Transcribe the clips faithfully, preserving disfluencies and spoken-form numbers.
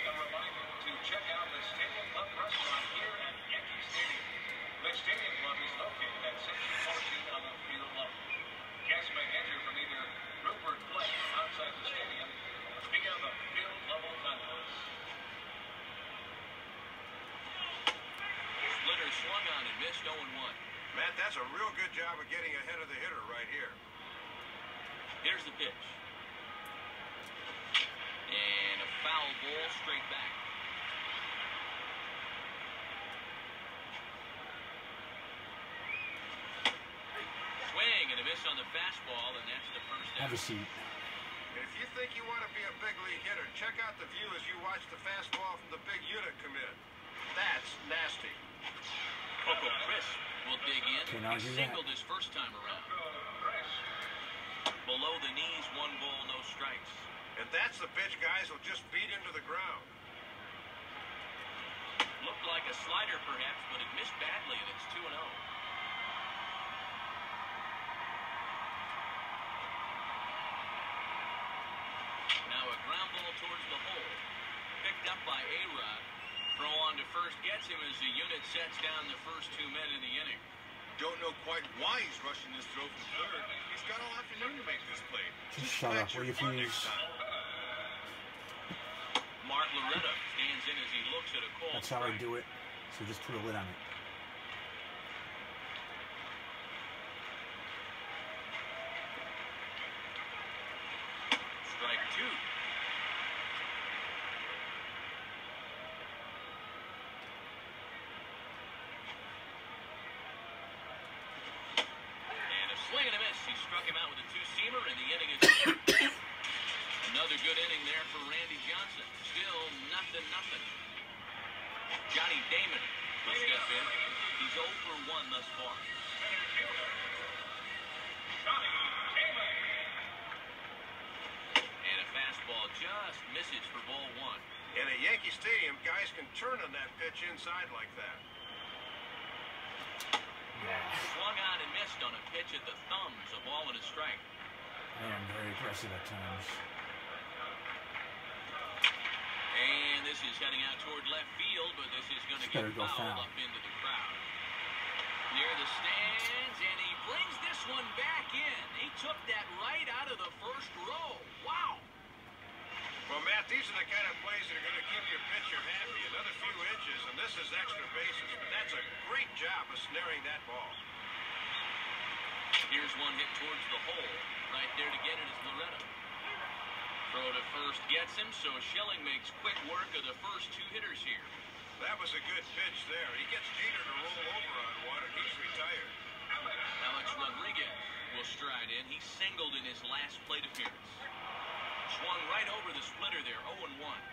a reminder to check out the Stadium Club restaurant here at Yankee Stadium. The Stadium Club is located at Section fourteen on the field level. Guests may enter from either Rupert Place outside the stadium via the field level concourse. Splitter swung on and missed oh and one. Matt, that's a real good job of getting ahead of the hitter right here. Here's the pitch. And a foul ball straight back. Swing and a miss on the fastball, and that's the first out. Have a seat. If you think you want to be a big league hitter, check out the view as you watch the fastball from the big unit come in. That's nasty. Coco Crisp will dig in. He singled his first time around. Below the knees, one ball, no strikes. And that's the pitch guys will just beat into the ground. Looked like a slider perhaps, but it missed badly, and it's two and oh. Now a ground ball towards the hole. Picked up by A-Rod. Throw on to first gets him as the unit sets down the first two men in the inning. Don't know quite why he's rushing this throw from third. He's got all afternoon to make this play. Just shut up, will you please? Mark Loretta stands in as he looks at a call. That's how I do it. So just put a lid on it. Strike two. Swing and a miss. He struck him out with a two-seamer, and the inning is over. Another good inning there for Randy Johnson. Still nothing, nothing. Johnny Damon will step in. He's oh for one thus far. And a fastball just misses for ball one. In a Yankee Stadium, guys can turn on that pitch inside like that. Swung on and missed on a pitch at the thumbs, a ball and a strike. I am very aggressive at times. And this is heading out toward left field, but this is going to get fouled foul. Up into the crowd. Near the stands, and he brings this one back in. He took that right out of the first row. Wow. Well, Matt, these are the kind of plays that are going to keep your pitcher happy. Another few inches, and this is extra bases. But that's a great job of snaring that ball. Here's one hit towards the hole. Right there to get it is Loretta. Throw to first gets him, so Schilling makes quick work of the first two hitters here. That was a good pitch there. He gets Jeter to roll over on one, and he's retired. Alex Rodriguez will stride in. He singled in his last plate appearance. Swung right over the splitter there, oh and one.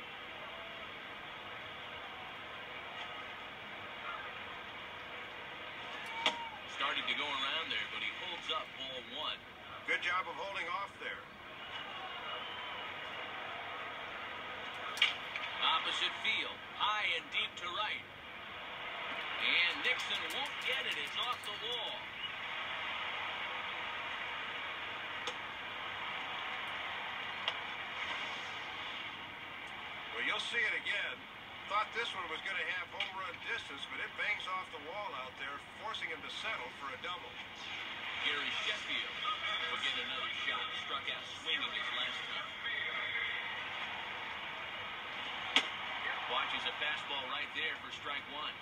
Started to go around there, but he holds up ball one. Good job of holding off there. Opposite field, high and deep to right. And Nixon won't get it. It's off the wall. Well, you'll see it again. Thought this one was going to have home run distance, but it bangs off the wall out there, forcing him to settle for a double. Gary Sheffield will get another shot. Struck out swinging his last time. Watches a fastball right there for strike one.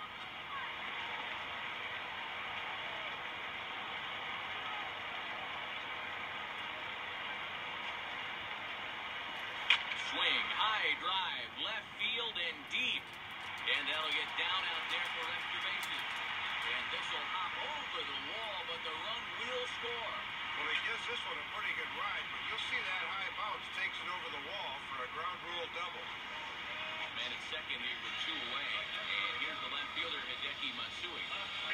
Swing, high drive, left field and deep. And that'll get down out there for extra bases. And this will hop over the wall, but the run will score. Well, he gives this one a pretty good ride, but you'll see that high bounce takes it over the wall for a ground rule double. Man at second here with two away. And here's the left fielder, Hideki Matsui.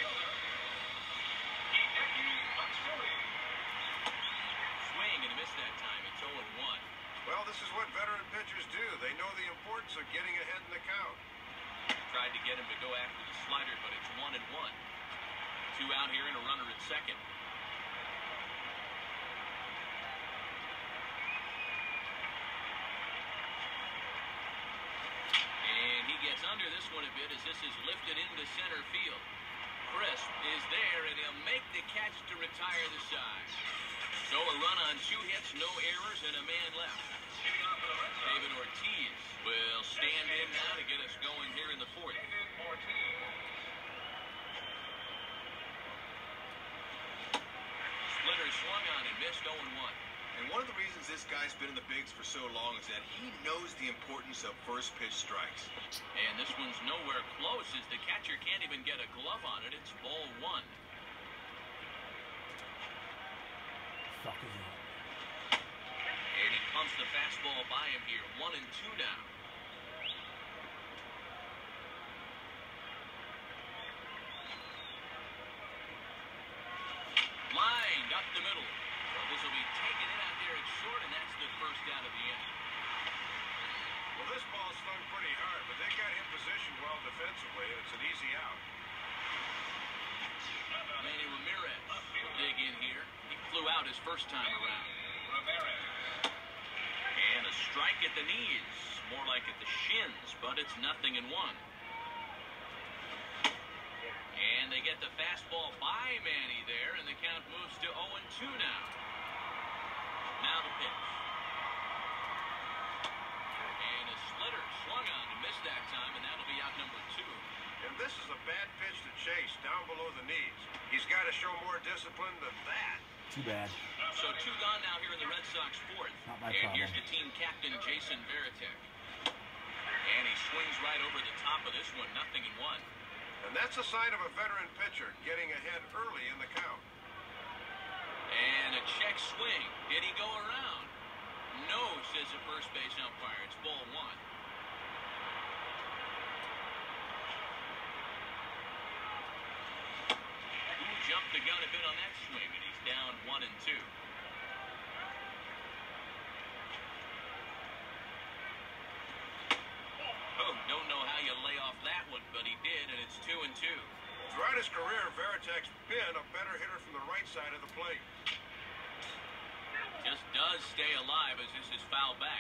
Hideki Matsui. Swing and a miss that time. It's oh and one. Well, this is what veteran pitchers do. They know the importance of getting ahead in the count. Tried to get him to go after the slider, but it's one and one. Two out here and a runner at second. a bit as this is lifted into center field. Crisp is there, and he'll make the catch to retire the side. So a run on two hits, no errors, and a man left. David Ortiz will stand in now to get us going here in the fourth. Splitter swung on and missed oh one. And one of the reasons this guy's been in the bigs for so long is that he knows the importance of first pitch strikes. And this one's nowhere close as the catcher can't even get a glove on it. It's ball one. Fuck is that? And he pumps the fastball by him here. One and two now. Lined up the middle. So this will be taken in out there at short, and that's the first out of the inning. Well, this ball swung pretty hard, but they got him positioned well defensively, and it's an easy out. Manny Ramirez will dig in here. He flew out his first time around. And a strike at the knees. More like at the shins, but it's nothing in one. And they get the fastball by Manny there, and the count moves to oh and two now. Now the pitch. And a splitter swung on and missed that time, and that'll be out number two. And this is a bad pitch to Chase, down below the knees. He's got to show more discipline than that. Too bad. So two gone now here in the Red Sox fourth. Not my and problem. Here's the team captain, Jason Varitek. And he swings right over the top of this one, nothing in one. And that's a sign of a veteran pitcher getting ahead early in the count. And a check swing. Did he go around? No, says the first base umpire. It's ball one. Who jumped the gun a bit on that swing, and he's down one and two. Oh, don't know how you lay off that one, but he did, and it's two and two. Throughout his career, Varitek's been a better hitter from the right side of the plate. Just does stay alive as this is fouled back.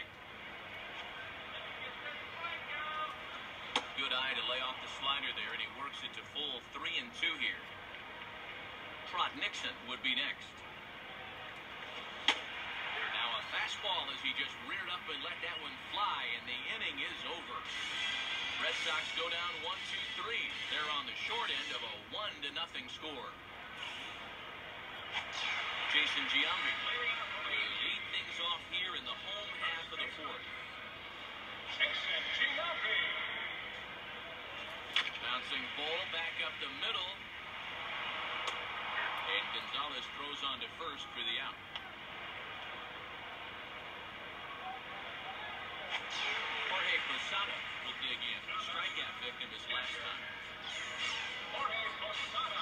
Good eye to lay off the slider there, and he works it to full three and two here. Trot Nixon would be next. Now a fastball as he just reared up and let that one fly, and the inning is over. Red Sox go down one, two, three. They're on the short end of a one to nothing score. Jason Giambi will lead things off here in the home half of the fourth. Jason Giambi. Bouncing ball back up the middle. And Gonzalez throws on to first for the out. Jorge Posada will dig in. Strikeout victim his last time. Jorge Posada.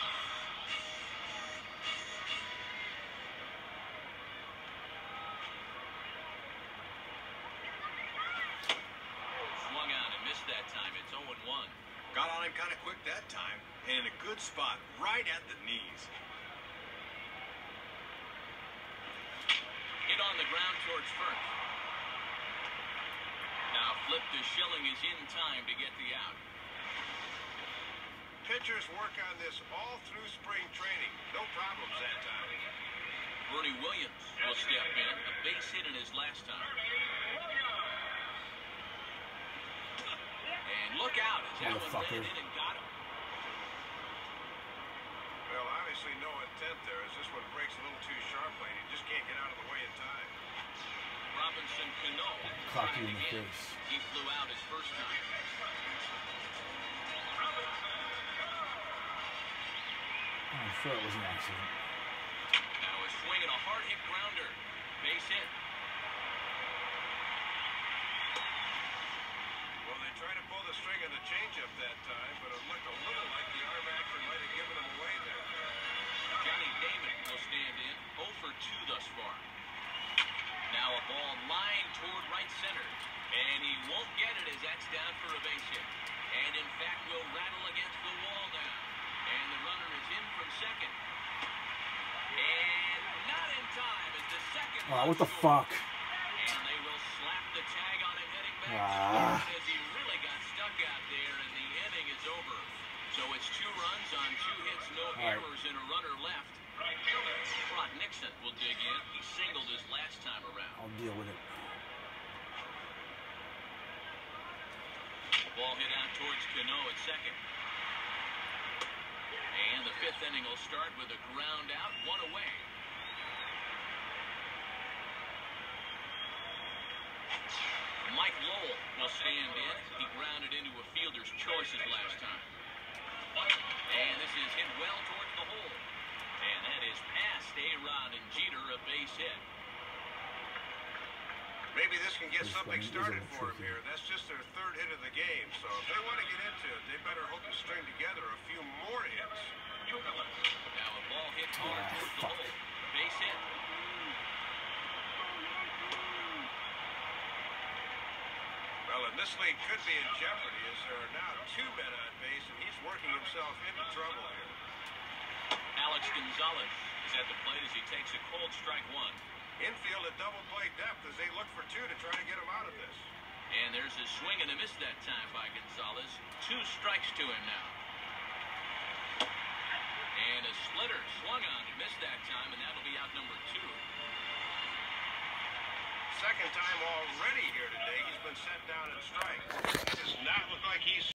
Swung on and missed that time. It's oh and one. Got on him kind of quick that time, and in a good spot, right at the knees. Hit on the ground towards first. Now flip to Schilling is in time to get the out. Pitchers work on this all through spring training. No problems that time. Bernie Williams will step in. A base hit in his last time. And look out as that one Motherfucker. ran in and got him. Well, obviously no intent there as this one breaks a little too sharply. He just can't get out of the way in time. Robinson Cano Clock tried you in the again. face. He flew out his first time. I'm sure it was an accident. Now a swing and a hard hit grounder. Base hit. Well, they tried to pull the string on the changeup that time, but it looked a little like the arm action might have given him away there. Johnny Damon will stand in. oh for two thus far. Now a ball lined toward right center. And he won't get it as that's down for a base hit. And in fact will rattle against the wall now. And the runner is in from second. And not in time as the second. Oh, run what the scores. fuck? And they will slap the tag on him heading back Ah. as he really got stuck out there, and the inning runs on two hits, no All right. errors, and a runner left. Right fielder. Brock Nixon will dig in. He singled his last time around. I'll deal with it. Ball hit out towards Cano at second. And the fifth inning will start with a ground out, one away. Mike Lowell will stand in. He grounded into a fielder's choice his last time. And this is hit well towards the hole. And that is past A-Rod and Jeter, a base hit. Maybe this can get This something one is started a for them tricky. here. That's just their third hit of the game. So if they want to get into it, they better hope to string together a few more hits. Now a ball hit hard Ah, towards the fuck. hole. Base hit. Well, and this league could be in jeopardy as there are now two men on base, and he's working himself into trouble here. Alex Gonzalez is at the plate as he takes a cold strike one. Infield at double play depth as they look for two to try to get him out of this. And there's a swing and a miss that time by Gonzalez. Two strikes to him now. And a splitter swung on and missed that time, and that'll be out number two. Second time already here today, he's been set down and strike. It does not look like he's